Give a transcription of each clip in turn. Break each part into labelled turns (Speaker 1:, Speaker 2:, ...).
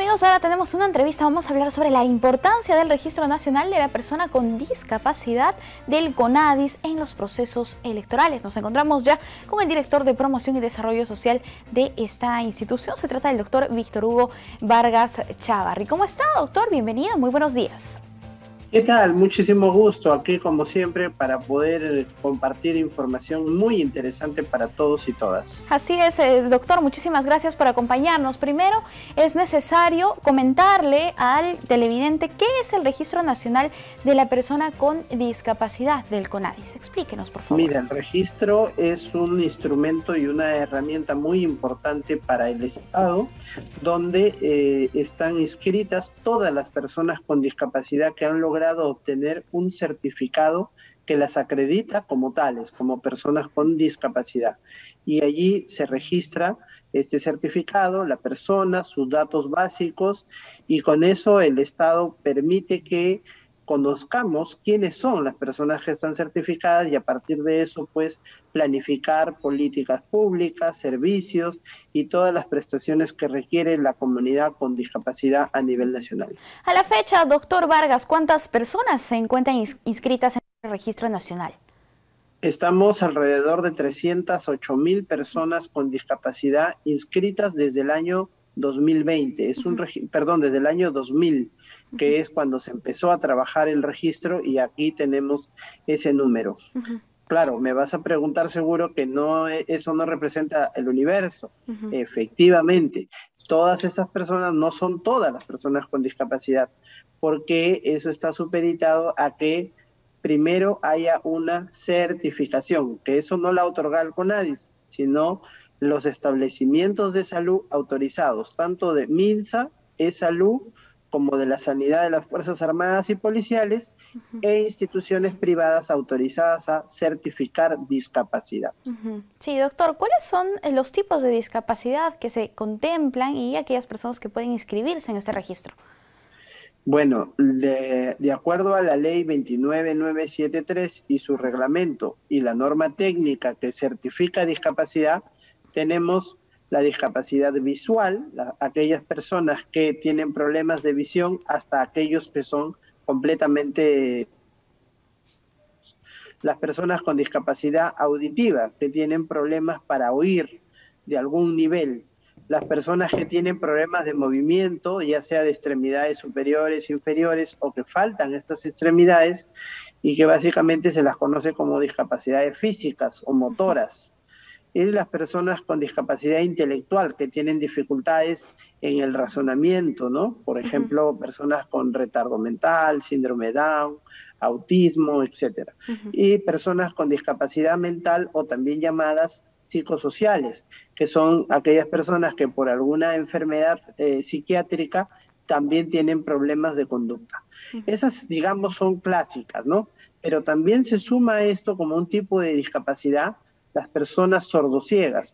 Speaker 1: amigos, ahora tenemos una entrevista. Vamos a hablar sobre la importancia del Registro Nacional de la Persona con Discapacidad del CONADIS en los procesos electorales. Nos encontramos ya con el director de Promoción y Desarrollo Social de esta institución. Se trata del doctor Víctor Hugo Vargas Chávarri. ¿Cómo está, doctor? Bienvenido, muy buenos días.
Speaker 2: ¿Qué tal? Muchísimo gusto aquí, como siempre, para poder compartir información muy interesante para todos y todas.
Speaker 1: Así es, doctor, muchísimas gracias por acompañarnos. Primero, es necesario comentarle al televidente qué es el Registro Nacional de la Persona con Discapacidad del CONADIS. Explíquenos, por favor.
Speaker 2: Mira, el registro es un instrumento y una herramienta muy importante para el Estado, donde están inscritas todas las personas con discapacidad que han logrado obtener un certificado que las acredita como tales, como personas con discapacidad. Y allí se registra este certificado, la persona, sus datos básicos, y con eso el Estado permite que conozcamos quiénes son las personas que están certificadas y a partir de eso pues planificar políticas públicas, servicios y todas las prestaciones que requiere la comunidad con discapacidad a nivel nacional.
Speaker 1: A la fecha, doctor Vargas, ¿cuántas personas se encuentran inscritas en el Registro Nacional?
Speaker 2: Estamos alrededor de 308,000 personas con discapacidad inscritas desde el año 2020, desde el año 2000, que es cuando se empezó a trabajar el registro, y aquí tenemos ese número. Claro, me vas a preguntar seguro que eso no representa el universo. Efectivamente, todas esas personas no son todas las personas con discapacidad, porque eso está supeditado a que primero haya una certificación, que eso no la otorga el CONADIS, sino los establecimientos de salud autorizados, tanto de MINSA, E-Salud, como de la Sanidad de las Fuerzas Armadas y Policiales, e instituciones privadas autorizadas a certificar discapacidad.
Speaker 1: Sí, doctor, ¿cuáles son los tipos de discapacidad que se contemplan y aquellas personas que pueden inscribirse en este registro?
Speaker 2: Bueno, de acuerdo a la ley 29973 y su reglamento y la norma técnica que certifica discapacidad, tenemos la discapacidad visual, aquellas personas que tienen problemas de visión, hasta aquellos que son completamente... Las personas con discapacidad auditiva, que tienen problemas para oír de algún nivel. Las personas que tienen problemas de movimiento, ya sea de extremidades superiores, inferiores, o que faltan estas extremidades, y que básicamente se las conoce como discapacidades físicas o motoras. Y las personas con discapacidad intelectual, que tienen dificultades en el razonamiento, ¿no? Por ejemplo, personas con retardo mental, síndrome de Down, autismo, etc. Y personas con discapacidad mental, o también llamadas psicosociales, que son aquellas personas que por alguna enfermedad psiquiátrica también tienen problemas de conducta. Esas, digamos, son clásicas, ¿no? Pero también se suma a esto como un tipo de discapacidad las personas sordociegas,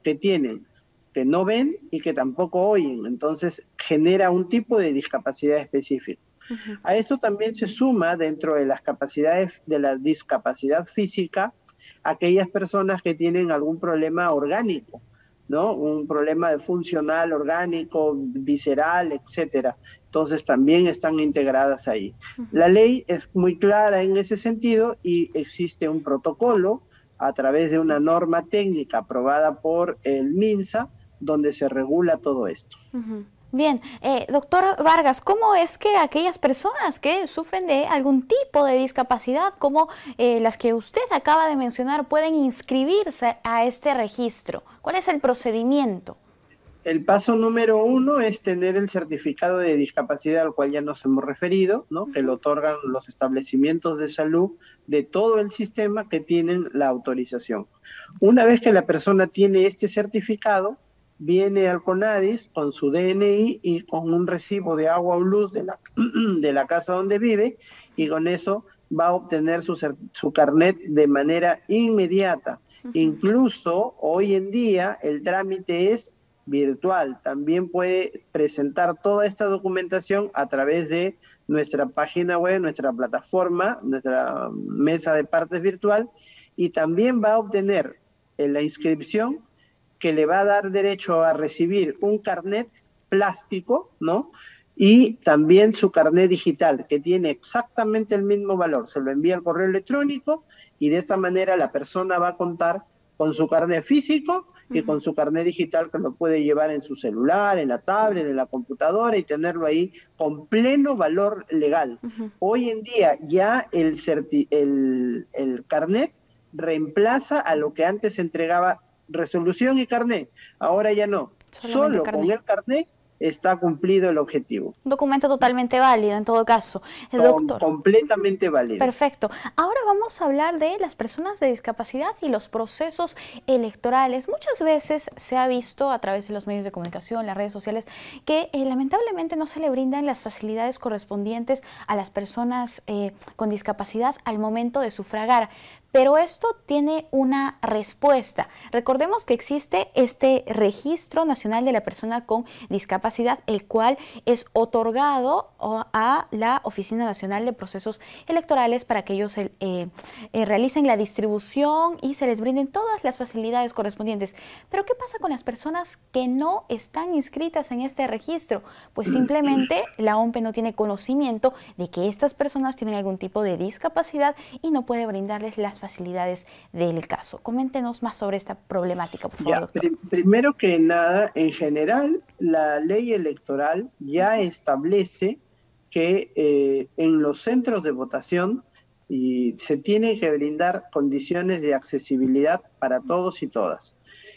Speaker 2: que no ven y que tampoco oyen, entonces genera un tipo de discapacidad específico. A esto también se suma, dentro de las capacidades de la discapacidad física, aquellas personas que tienen algún problema orgánico, ¿no? Un problema funcional, orgánico, visceral, etcétera. Entonces también están integradas ahí. La ley es muy clara en ese sentido y existe un protocolo a través de una norma técnica aprobada por el MINSA, donde se regula todo esto.
Speaker 1: Bien, doctor Vargas, ¿cómo es que aquellas personas que sufren de algún tipo de discapacidad, como las que usted acaba de mencionar, pueden inscribirse a este registro? ¿Cuál es el procedimiento?
Speaker 2: El paso número 1 es tener el certificado de discapacidad al cual ya nos hemos referido, ¿no? Que lo otorgan los establecimientos de salud de todo el sistema que tienen la autorización. Una vez que la persona tiene este certificado, viene al CONADIS con su DNI y con un recibo de agua o luz de la casa donde vive, y con eso va a obtener su carnet de manera inmediata. Incluso hoy en día el trámite es virtual. También puede presentar toda esta documentación a través de nuestra página web, nuestra plataforma, nuestra mesa de partes virtual, y también va a obtener la inscripción que le va a dar derecho a recibir un carnet plástico, ¿no? y también su carnet digital, que tiene exactamente el mismo valor. Se lo envía al correo electrónico y de esta manera la persona va a contar con su carnet físico y con su carnet digital, que lo puede llevar en su celular, en la tablet, en la computadora y tenerlo ahí con pleno valor legal. Hoy en día ya el carnet reemplaza a lo que antes se entregaba resolución y carnet. Ahora ya no. Solo con el carnet está cumplido el objetivo.
Speaker 1: Un documento totalmente válido en todo caso. Doctor.
Speaker 2: Completamente válido.
Speaker 1: Perfecto. Ahora vamos a hablar de las personas de discapacidad y los procesos electorales. Muchas veces se ha visto a través de los medios de comunicación, las redes sociales, que lamentablemente no se le brindan las facilidades correspondientes a las personas con discapacidad al momento de sufragar. Pero esto tiene una respuesta. Recordemos que existe este Registro Nacional de la Persona con Discapacidad, el cual es otorgado a la Oficina Nacional de Procesos Electorales para que ellos realicen la distribución y se les brinden todas las facilidades correspondientes. Pero ¿qué pasa con las personas que no están inscritas en este registro? Pues simplemente la OMPE no tiene conocimiento de que estas personas tienen algún tipo de discapacidad y no puede brindarles las facilidades del caso. Coméntenos más sobre esta problemática, por favor, doctor.
Speaker 2: Primero que nada, en general, la ley electoral ya establece que en los centros de votación se tienen que brindar condiciones de accesibilidad para todos y todas.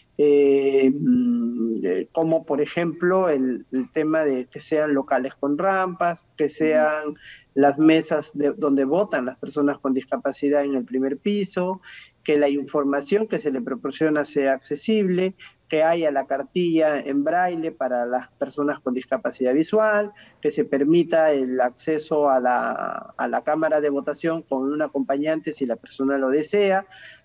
Speaker 2: Como por ejemplo el tema de que sean locales con rampas, que sean las mesas donde votan las personas con discapacidad en el primer piso, que la información que se le proporciona sea accesible, que haya la cartilla en braille para las personas con discapacidad visual, que se permita el acceso a la cámara de votación con un acompañante si la persona lo desea,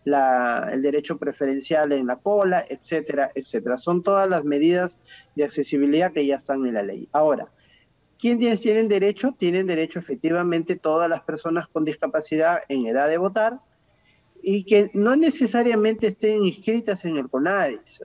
Speaker 2: el derecho preferencial en la cola, etcétera, etcétera. Son todas las medidas de accesibilidad que ya están en la ley. Ahora, ¿quiénes tienen derecho? Tienen derecho efectivamente todas las personas con discapacidad en edad de votar, y que no necesariamente estén inscritas en el CONADIS,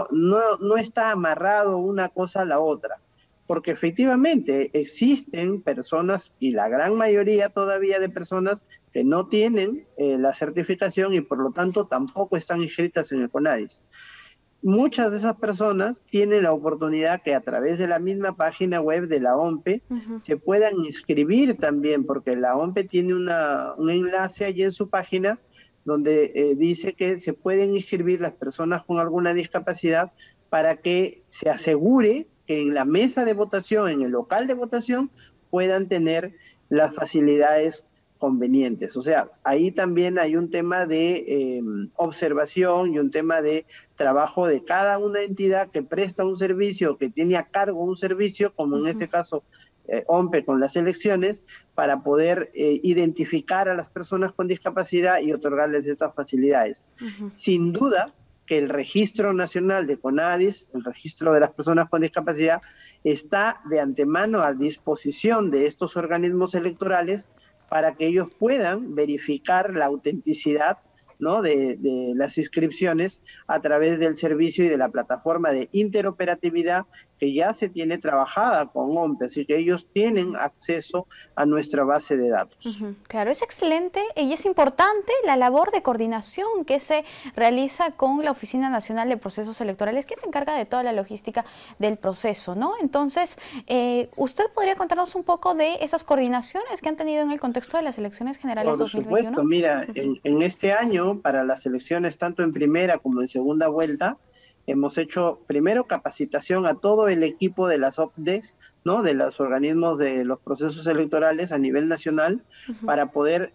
Speaker 2: no está amarrado una cosa a la otra, porque efectivamente existen personas, y la gran mayoría todavía de personas, que no tienen la certificación y por lo tanto tampoco están inscritas en el CONADIS. Muchas de esas personas tienen la oportunidad que a través de la misma página web de la OMPE se puedan inscribir también, porque la OMPE tiene un enlace allí en su página donde dice que se pueden inscribir las personas con alguna discapacidad para que se asegure que en la mesa de votación, en el local de votación, puedan tener las facilidades convenientes. O sea, ahí también hay un tema de observación y un tema de trabajo de cada una entidad que presta un servicio, que tiene a cargo un servicio, como en este caso OMPE con las elecciones, para poder identificar a las personas con discapacidad y otorgarles estas facilidades. Sin duda que el Registro Nacional de CONADIS, el registro de las personas con discapacidad, está de antemano a disposición de estos organismos electorales para que ellos puedan verificar la autenticidad, ¿no?, de las inscripciones a través del servicio y de la plataforma de interoperatividad que ya se tiene trabajada con OMPE, así que ellos tienen acceso a nuestra base de datos.
Speaker 1: Claro, es excelente y es importante la labor de coordinación que se realiza con la Oficina Nacional de Procesos Electorales, que se encarga de toda la logística del proceso, ¿no? Entonces, ¿usted podría contarnos un poco de esas coordinaciones que han tenido en el contexto de las elecciones generales 2021?
Speaker 2: Por supuesto, mira, en este año, para las elecciones tanto en primera como en segunda vuelta, hemos hecho primero capacitación a todo el equipo de las OPDES, ¿no?, de los organismos de los procesos electorales a nivel nacional, para poder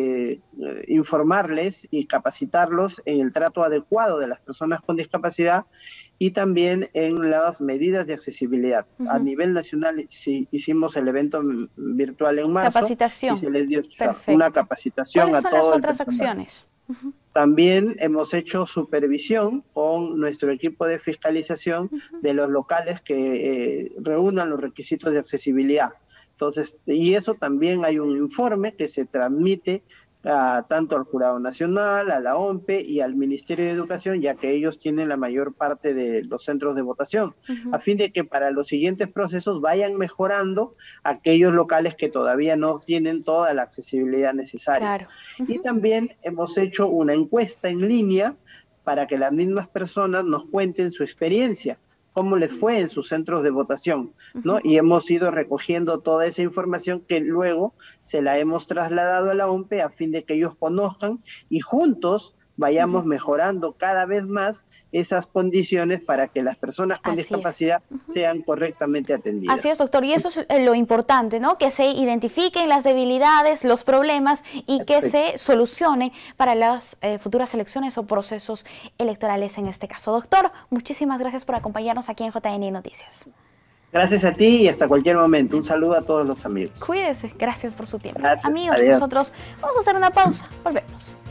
Speaker 2: informarles y capacitarlos en el trato adecuado de las personas con discapacidad y también en las medidas de accesibilidad. A nivel nacional hicimos el evento virtual en marzo.
Speaker 1: Capacitación.
Speaker 2: Y se les dio una capacitación a todo el personal.
Speaker 1: ¿Cuáles son las otras acciones?
Speaker 2: También hemos hecho supervisión con nuestro equipo de fiscalización de los locales que reúnan los requisitos de accesibilidad. Entonces, y eso también hay un informe que se transmite tanto al Jurado Nacional, a la OMPE y al Ministerio de Educación, ya que ellos tienen la mayor parte de los centros de votación, a fin de que para los siguientes procesos vayan mejorando aquellos locales que todavía no tienen toda la accesibilidad necesaria.
Speaker 1: Claro.
Speaker 2: Y también hemos hecho una encuesta en línea para que las mismas personas nos cuenten su experiencia, cómo les fue en sus centros de votación, ¿no? Y hemos ido recogiendo toda esa información que luego se la hemos trasladado a la OMPE a fin de que ellos conozcan y juntos vayamos mejorando cada vez más esas condiciones para que las personas con discapacidad sean correctamente atendidas.
Speaker 1: Así es, doctor, y eso es lo importante, ¿no? Que se identifiquen las debilidades, los problemas y que se solucionen para las futuras elecciones o procesos electorales en este caso. Doctor, muchísimas gracias por acompañarnos aquí en JN Noticias.
Speaker 2: Gracias a ti y hasta cualquier momento. Un saludo a todos los amigos.
Speaker 1: Cuídese, gracias por su tiempo.
Speaker 2: Gracias,
Speaker 1: amigos,
Speaker 2: adiós.
Speaker 1: nosotros vamos a hacer una pausa, volvemos.